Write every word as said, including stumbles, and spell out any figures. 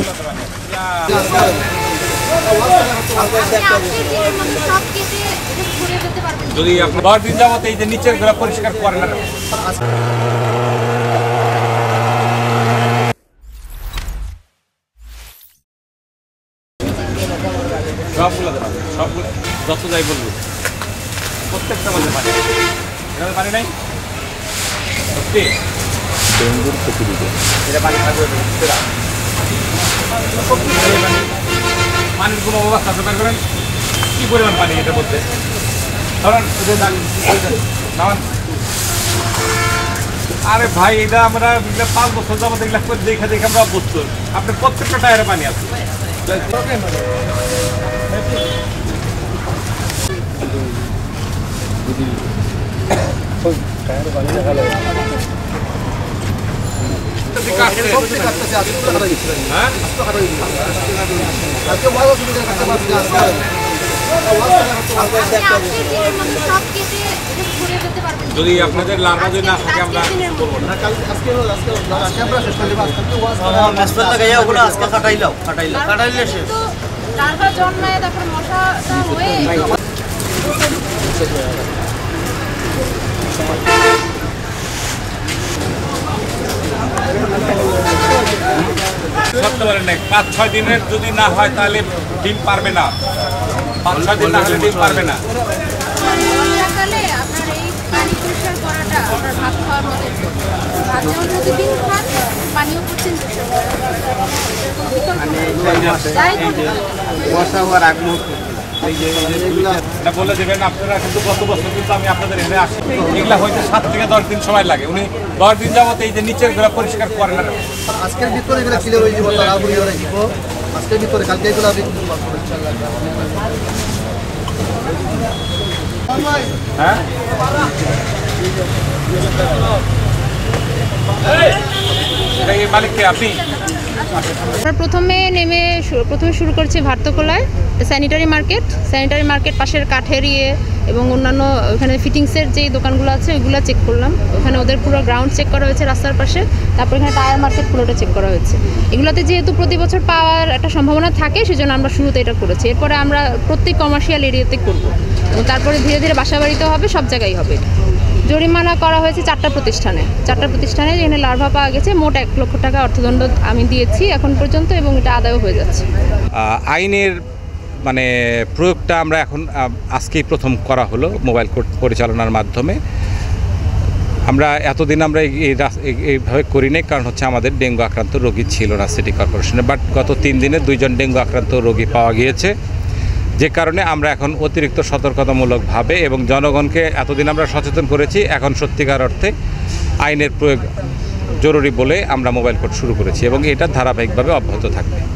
যদি আপনি দশ দিন যাবত এই যে নিচের গুলা পরিষ্কার করেন না সবগুলো দেবেন সবগুলো যত যাই বলবো প্রত্যেকটা মধ্যে পানি এখানে পানি নাই সত্যি ডেঙ্গুর প্রতিরোধে এটা পানি থাকবে পানির কোনো অবস্থা আছে বের করেন কী পরিমাণ পানি এটার মধ্যে ধরেন আরে ভাই এটা আমরা পাঁচ বছর যাবো এগুলা করে দেখে দেখে আমরা অভ্যস্ত আপনি প্রত্যেকটা টায়ারে পানি আছে যদি আপনাদের লার্ভা যদি না থাকে আমরা করবো না আজকে কাটাইলাও কাটাইলাও কাটাইলে শেষ লার্ভা জন্মায় তারপর মশাটা হয়ে করতে পারেন না পাঁচ ছয় দিনের যদি না হয় তাহলে ডিম পারবে না পাঁচ ছয় দিন না হলে ডিম পারবে না বলে দেবেন আপনারা কিন্তু গত বছর কিন্তু আমি আপনাদের এখানে আসি এগুলা হয়তো সাত থেকে দশ দিন সময় লাগে উনি দশ দিন যাবত এই যে নিচের গুলা পরিষ্কার করেন না আজকের ভিতরে এগুলো ক্লিয়ার হয়ে যাবো আজকের ভিতরে কালকে এগুলো হ্যাঁ মালিককে আপনি আমরা প্রথমে নেমে প্রথমে শুরু করছি ভারতকলায় স্যানিটারি মার্কেট স্যানিটারি মার্কেট পাশের কাঠের ইয়ে এবং অন্যান্য ওখানে ফিটিংসের যেই দোকানগুলো আছে ওইগুলো চেক করলাম ওখানে ওদের পুরো গ্রাউন্ড চেক করা হয়েছে রাস্তার পাশে তারপর এখানে টায়ার মার্কেট পুরোটা চেক করা হয়েছে এগুলোতে যেহেতু প্রতি বছর পাওয়ার একটা সম্ভাবনা থাকে সেজন্য আমরা শুরুতে এটা করেছি এরপরে আমরা প্রত্যেক কমার্শিয়াল এরিয়াতে করবো এবং তারপরে ধীরে ধীরে বাসা বাড়িতে হবে সব জায়গায় হবে জরিমানা করা হয়েছে চারটা প্রতিষ্ঠানে চারটা প্রতিষ্ঠানে যেখানে লার্ভা পাওয়া গেছে মোট এক লক্ষ টাকা অর্থদণ্ড আমি দিয়েছি এখন পর্যন্ত এবং এটা আদায়ও হয়ে যাচ্ছে আইনের মানে প্রয়োগটা আমরা এখন আজকেই প্রথম করা হলো মোবাইল কোর্ট পরিচালনার মাধ্যমে আমরা এতদিন আমরা এইভাবে করি নাই কারণ হচ্ছে আমাদের ডেঙ্গু আক্রান্ত রোগী ছিল না সিটি কর্পোরেশনে বাট গত তিন দিনে দুইজন ডেঙ্গু আক্রান্ত রোগী পাওয়া গিয়েছে যে কারণে আমরা এখন অতিরিক্ত সতর্কতামূলকভাবে এবং জনগণকে এতদিন আমরা সচেতন করেছি এখন সত্যিকার অর্থে আইনের প্রয়োগ জরুরি বলে আমরা মোবাইল কোর্ট শুরু করেছি এবং এটা ধারাবাহিকভাবে অব্যাহত থাকবে।